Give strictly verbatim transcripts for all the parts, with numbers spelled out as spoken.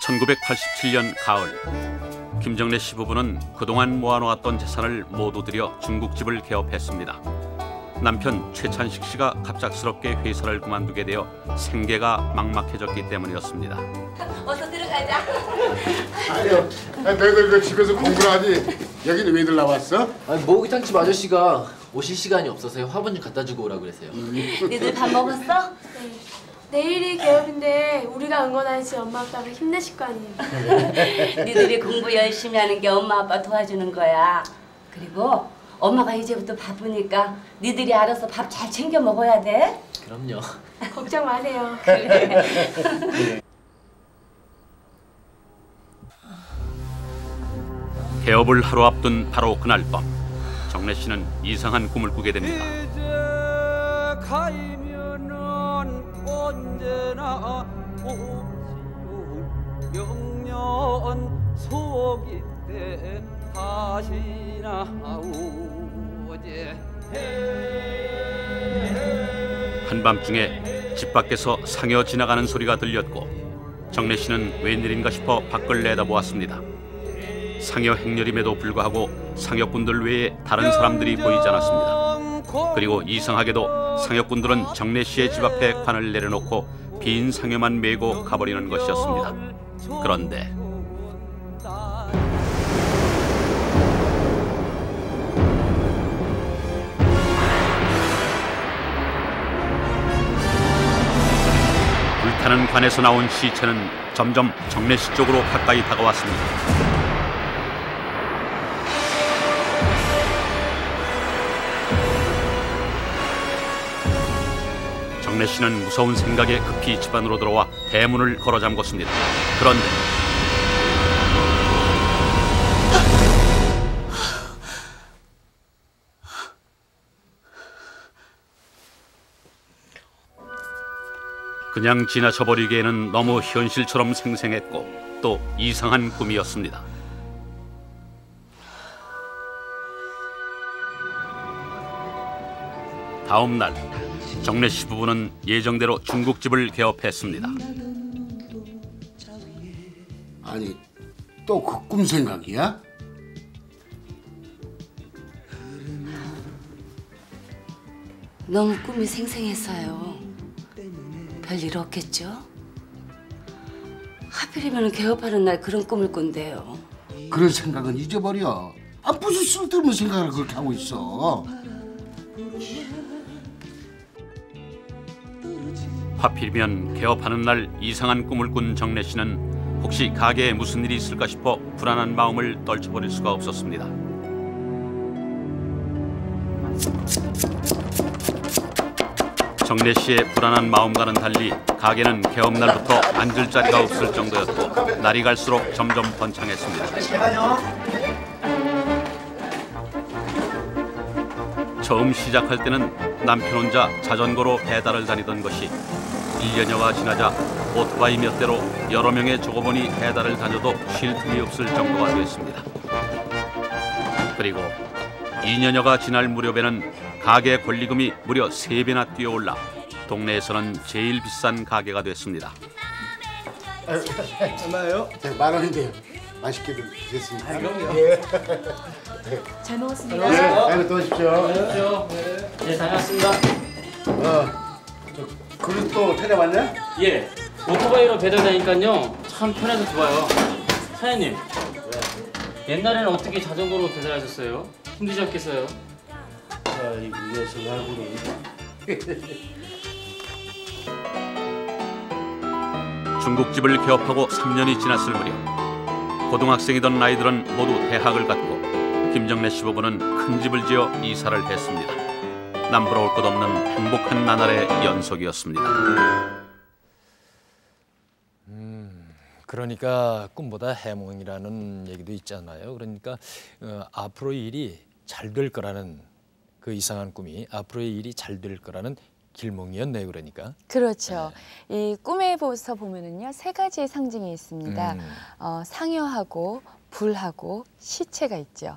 천구백팔십칠 년 가을, 김정래 씨 부부는 그동안 모아놓았던 재산을 모두 들여 중국집을 개업했습니다. 남편 최찬식 씨가 갑작스럽게 회사를 그만두게 되어 생계가 막막해졌기 때문이었습니다. 어서 들어가자. 아유, 너희들 이거 집에서 공부를 하지 여기는 왜들 나왔어? 아니 목욕탕집 아저씨가 오실 시간이 없어서 화분 좀 갖다 주고 오라고 그래서요. 니들 밥 먹었어? 네. 내일이 개업인데 우리가 응원하지 엄마 아빠가 힘내실 거 아니에요. 니들이 공부 열심히 하는 게 엄마 아빠 도와주는 거야. 그리고 엄마가 이제부터 바쁘니까 니들이 알아서 밥 잘 챙겨 먹어야 돼. 그럼요. 걱정 마세요. 그래. 개업을 하루 앞둔 바로 그날 밤, 정래 씨는 이상한 꿈을 꾸게 됩니다. 언제나 영년 속이 때 다시 나오제. 한밤중에 집 밖에서 상여 지나가는 소리가 들렸고 정래 씨는 웬일인가 싶어 밖을 내다보았습니다. 상여 행렬임에도 불구하고 상여꾼들 외에 다른 사람들이 보이지 않았습니다. 그리고 이상하게도 상여꾼들은 정래 씨의 집 앞에 관을 내려놓고 빈 상여만 메고 가버리는 것이었습니다. 그런데 불타는 관에서 나온 시체는 점점 정래 씨 쪽으로 가까이 다가왔습니다. 정래 씨는 무서운 생각에 급히 집 안으로 들어와 대문을 걸어 잠궜습니다. 그런데 그냥 지나쳐버리기에는 너무 현실처럼 생생했고 또 이상한 꿈이었습니다. 다음 날 정래 씨 부부는 예정대로 중국집을 개업했습니다. 아니, 또 그 꿈 생각이야? 너무 꿈이 생생했어요. 별일 없겠죠? 하필이면 개업하는 날 그런 꿈을 꾼대요. 그런 생각은 잊어버려. 아, 무슨 쓸데없는 생각을 그렇게 하고 있어. 하필이면 개업하는 날 이상한 꿈을 꾼 정래 씨는 혹시 가게에 무슨 일이 있을까 싶어 불안한 마음을 떨쳐버릴 수가 없었습니다. 정래 씨의 불안한 마음과는 달리 가게는 개업 날부터 앉을 자리가 없을 정도였고 날이 갈수록 점점 번창했습니다. 처음 시작할 때는 남편 혼자 자전거로 배달을 다니던 것이 일 년여가 지나자 오토바이 몇 대로 여러 명의 조고번이 배달을 다녀도 쉴 틈이 없을 정도가 됐습니다. 그리고 이 년여가 지날 무렵에는 가게 권리금이 무려 세 배나 뛰어올라 동네에서는 제일 비싼 가게가 됐습니다. 얼마예요? 네, 만 원인데요. 맛있게 좀 드셨습니다. 아, 예. 잘 먹었습니다. 네, 아이고 또 오십시오. 네, 네 다녀왔습니다. 어, 저 그릇 또 찾아왔냐? 예, 오토바이로 배달 다니까요 참 편해서 좋아요. 사장님, 옛날에는 어떻게 자전거로 배달하셨어요? 힘드셨겠어요? 아, 이 녀석하고는. 중국집을 개업하고 삼 년이 지났을 무렵 고등학생이던 아이들은 모두 대학을 갔고 김정래 씨 부부는 큰 집을 지어 이사를 했습니다. 남부러울 것 없는 행복한 나날의 연속이었습니다. 음, 그러니까 꿈보다 해몽이라는 얘기도 있잖아요. 그러니까 어, 앞으로 일이 잘 될 거라는 그 이상한 꿈이 앞으로의 일이 잘 될 거라는 길몽이었네요. 그러니까. 그렇죠. 네. 이 꿈에서 보면은요 세 가지의 상징이 있습니다. 음. 어, 상여하고 불하고 시체가 있죠.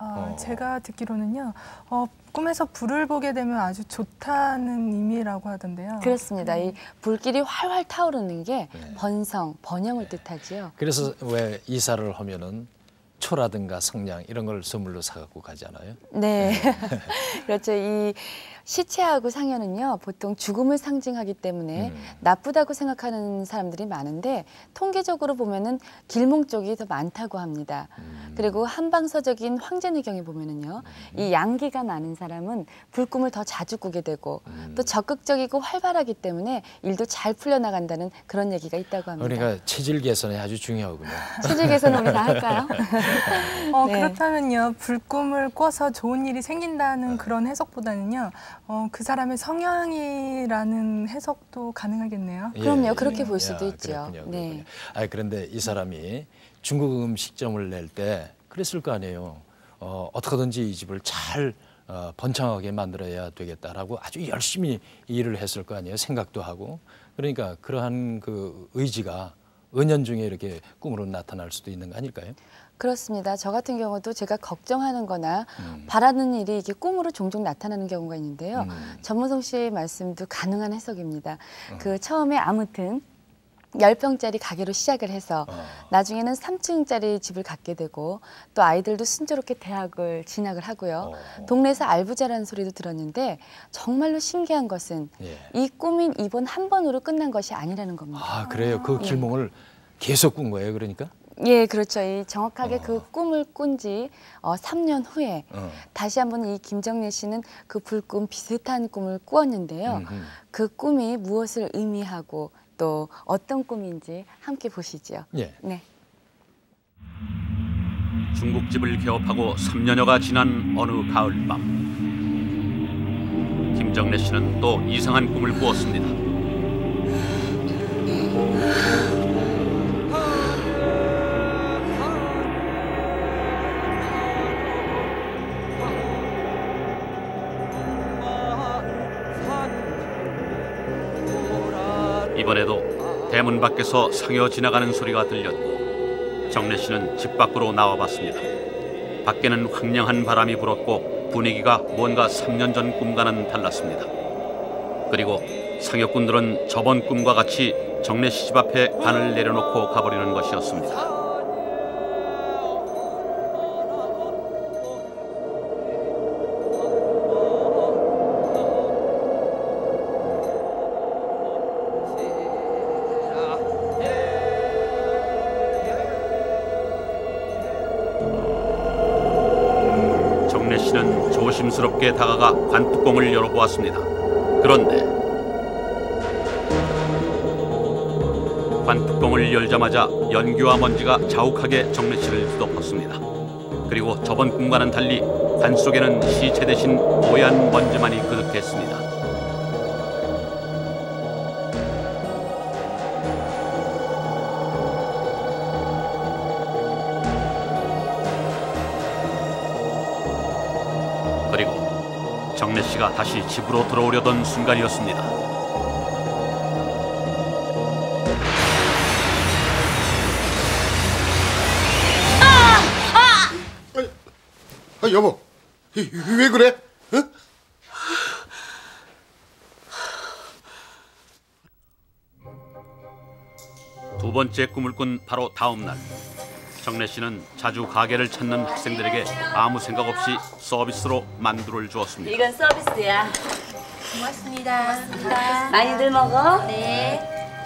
아, 어. 제가 듣기로는요. 어, 꿈에서 불을 보게 되면 아주 좋다는 의미라고 하던데요. 그렇습니다. 이 불길이 활활 타오르는 게 네. 번성, 번영을 뜻하지요. 그래서 왜 이사를 하면은 초라든가 성냥 이런 걸 선물로 사갖고 가잖아요. 네. 그렇죠. 이 시체하고 상여는요, 보통 죽음을 상징하기 때문에 음. 나쁘다고 생각하는 사람들이 많은데 통계적으로 보면은 길몽 쪽이 더 많다고 합니다. 음. 그리고 한방서적인 황제내경에 보면은요, 음. 이 양기가 많은 사람은 불꿈을 더 자주 꾸게 되고 음. 또 적극적이고 활발하기 때문에 일도 잘 풀려나간다는 그런 얘기가 있다고 합니다. 그러니까 체질 개선이 아주 중요하군요. 체질 개선 우리 다 할까요? 어, 네. 그렇다면요. 불꿈을 꿔서 좋은 일이 생긴다는 그런 해석보다는요. 어, 그 사람의 성향이라는 해석도 가능하겠네요. 그럼요. 그렇게 볼 수도 있죠. 그렇군요, 네. 그렇군요. 아, 그런데 이 사람이 중국 음식점을 낼 때 그랬을 거 아니에요. 어, 어떻게든지 이 집을 잘 어, 번창하게 만들어야 되겠다라고 아주 열심히 일을 했을 거 아니에요. 생각도 하고. 그러니까 그러한 그 의지가 은연중에 이렇게 꿈으로 나타날 수도 있는 거 아닐까요? 그렇습니다. 저 같은 경우도 제가 걱정하는 거나 음. 바라는 일이 이게 꿈으로 종종 나타나는 경우가 있는데요. 음. 전문성 씨의 말씀도 가능한 해석입니다. 어. 그 처음에 아무튼 십 평짜리 가게로 시작을 해서 어. 나중에는 삼 층짜리 집을 갖게 되고 또 아이들도 순조롭게 대학을 진학을 하고요. 어. 동네에서 알부자라는 소리도 들었는데 정말로 신기한 것은 예. 이 꿈인 이번 한 번으로 끝난 것이 아니라는 겁니다. 아, 그래요. 그 길몽을 계속 꾼 거예요. 그러니까? 예, 그렇죠. 이 정확하게 어. 그 꿈을 꾼 지 어, 삼 년 후에 어. 다시 한번 이 김정래 씨는 그 불꿈 비슷한 꿈을 꾸었는데요. 음흠. 그 꿈이 무엇을 의미하고 또 어떤 꿈인지 함께 보시죠. 예. 네. 중국집을 개업하고 삼 년여가 지난 어느 가을밤, 김정래 씨는 또 이상한 꿈을 꾸었습니다. 이번에도 대문 밖에서 상여 지나가는 소리가 들렸고 정래 씨는 집 밖으로 나와봤습니다. 밖에는 황량한 바람이 불었고 분위기가 뭔가 삼 년 전 꿈과는 달랐습니다. 그리고 상여꾼들은 저번 꿈과 같이 정래 씨 집 앞에 관을 내려놓고 가버리는 것이었습니다. 정래 씨는 조심스럽게 다가가 관뚜껑을 열어보았습니다. 그런데 관뚜껑을 열자마자 연기와 먼지가 자욱하게 정래 씨를 뒤덮었습니다. 그리고 저번 꿈과는 달리 관 속에는 시체 대신 뽀얀 먼지만이 그득했습니다. 그리고 정래 씨가 다시 집으로 들어오려던 순간이었습니다. 아, 여보, 이, 이, 왜 그래? 어? 두 번째 꿈을 꾼 바로 다음 날, 정래 씨는 자주 가게를 찾는 학생들에게 아무 생각 없이 서비스로 만두를 주었습니다. 이건 서비스야. 고맙습니다. 많이들 먹어. 네.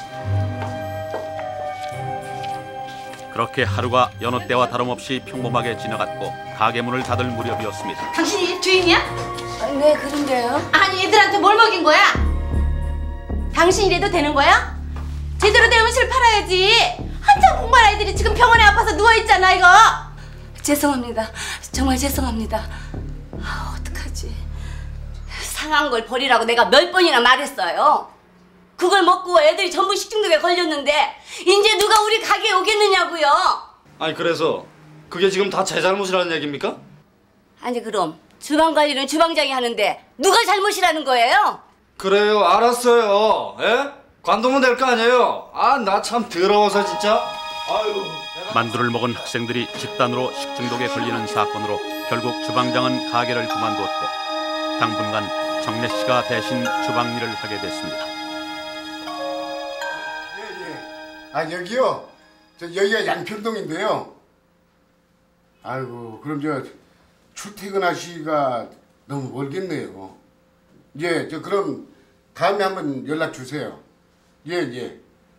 그렇게 하루가 여느 때와 다름없이 평범하게 지나갔고 가게 문을 닫을 무렵이었습니다. 당신이 집 주인이야? 네, 그런데요. 아니 애들한테 뭘 먹인 거야? 당신 이래도 되는 거야? 제대로 된 음식을 팔아야지. 한참 공부한 아이들이 지금 병원에 아파서 누워있잖아 이거. 죄송합니다. 정말 죄송합니다. 아, 어떡하지? 상한 걸 버리라고 내가 몇 번이나 말했어요. 그걸 먹고 애들이 전부 식중독에 걸렸는데 이제 누가 우리 가게에 오겠느냐고요. 아니 그래서 그게 지금 다 제 잘못이라는 얘기입니까? 아니 그럼 주방 관리는 주방장이 하는데 누가 잘못이라는 거예요? 그래요, 알았어요. 예? 관두면 될 거 아니에요. 아, 나 참 더러워서 진짜. 아유. 만두를 먹은 학생들이 집단으로 식중독에 걸리는 사건으로 결국 주방장은 가게를 그만두었고 당분간 정래 씨가 대신 주방 일을 하게 됐습니다. 예예. 아 여기요. 저 여기가 양평동인데요. 아이고 그럼 저 출퇴근하시기가 너무 멀겠네요. 예, 저 그럼 다음에 한번 연락 주세요. 예 예.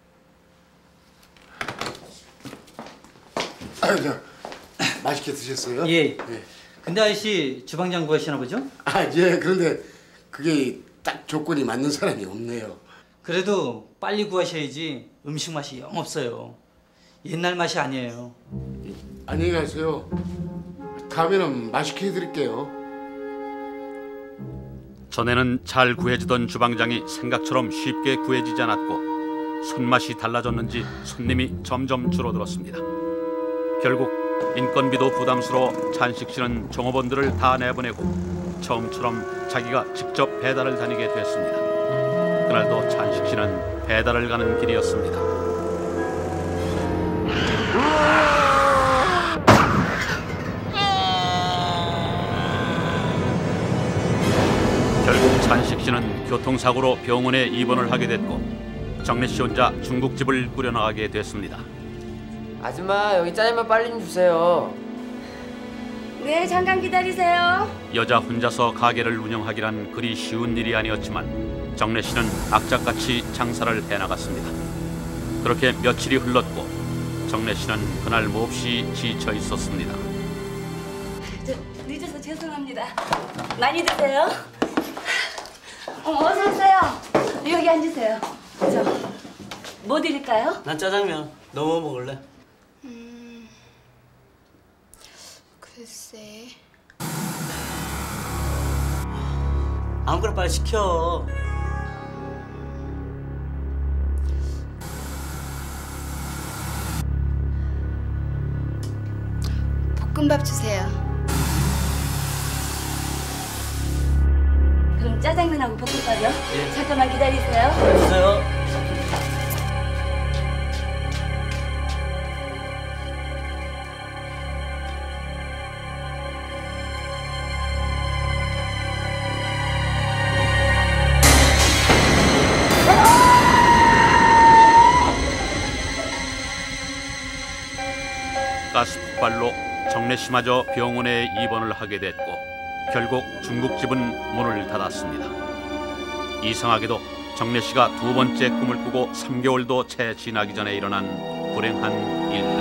아, 저 맛있게 드셨어요? 예. 예. 근데 아저씨 주방장 구하시나 보죠? 아, 예. 그런데 그게 딱 조건이 맞는 사람이 없네요. 그래도 빨리 구하셔야지 음식 맛이 영 없어요. 옛날 맛이 아니에요. 안녕히 가세요. 다음에는 맛있게 해드릴게요. 전에는 잘 구해지던 주방장이 생각처럼 쉽게 구해지지 않았고 손맛이 달라졌는지 손님이 점점 줄어들었습니다. 결국 인건비도 부담스러워 찬식 씨는 종업원들을 다 내보내고 처음처럼 자기가 직접 배달을 다니게 됐습니다. 그날도 찬식 씨는 배달을 가는 길이었습니다. 결국 찬식 씨는 교통사고로 병원에 입원을 하게 됐고 정래 씨 혼자 중국집을 꾸려나가게 됐습니다. 아줌마 여기 짜장면 빨리 좀 주세요. 네, 잠깐 기다리세요. 여자 혼자서 가게를 운영하기란 그리 쉬운 일이 아니었지만 정래 씨는 악착같이 장사를 해나갔습니다. 그렇게 며칠이 흘렀고 정래 씨는 그날 몹시 지쳐 있었습니다. 저, 늦어서 죄송합니다. 많이 드세요. 어, 어서 오세요. 여기 앉으세요. 저, 뭐 드릴까요? 난 짜장면. 너 뭐 먹을래? 음, 글쎄. 아무거나 빨리 시켜. 볶음밥 주세요. 그럼 짜장면하고 볶음밥이요? 예. 잠깐만 기다리세요. 주세요. 가스 폭발로 정래 씨마저 병원에 입원을 하게 됐고 결국 중국집은 문을 닫았습니다. 이상하게도 정래 씨가 두 번째 꿈을 꾸고 삼 개월도 채 지나기 전에 일어난 불행한 일.